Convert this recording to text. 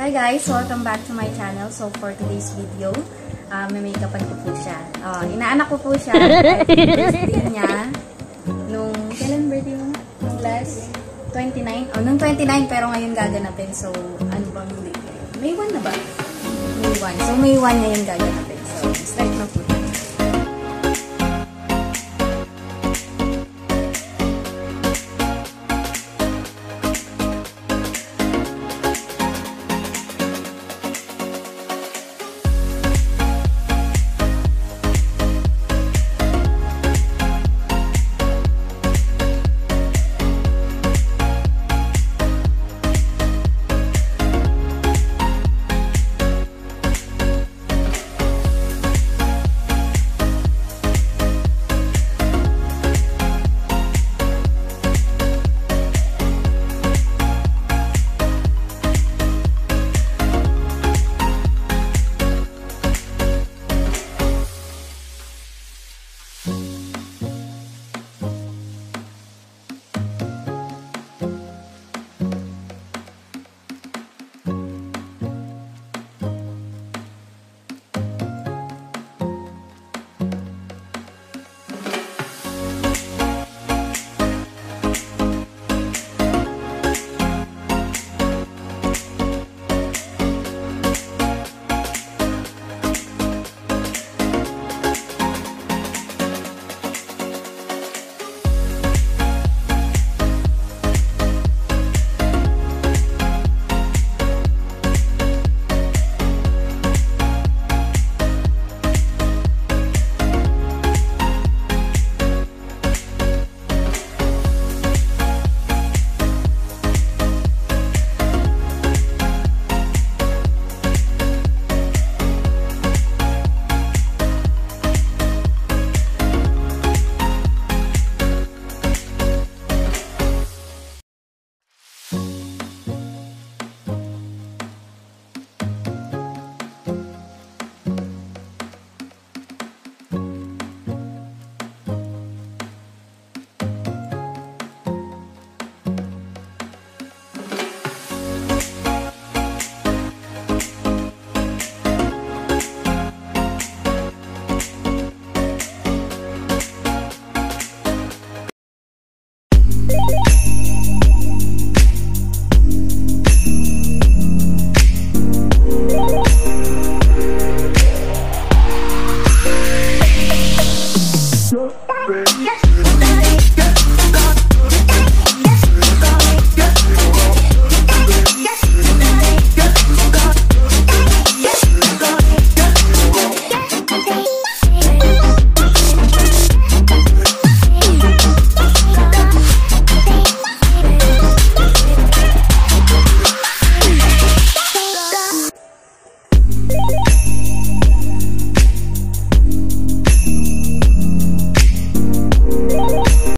Hi guys! Welcome back to my channel. So for today's video, may make-upan ko po siya. Inaanak ko po siya. Birthday niya. Nung, kailan birthday mo? Nung last 29? Nung 29 pero ngayon gaganapin. So, ano bang date? May 1 na ba? May 1. So, May 1 ngayon gaganapin. So, start na po. Yes.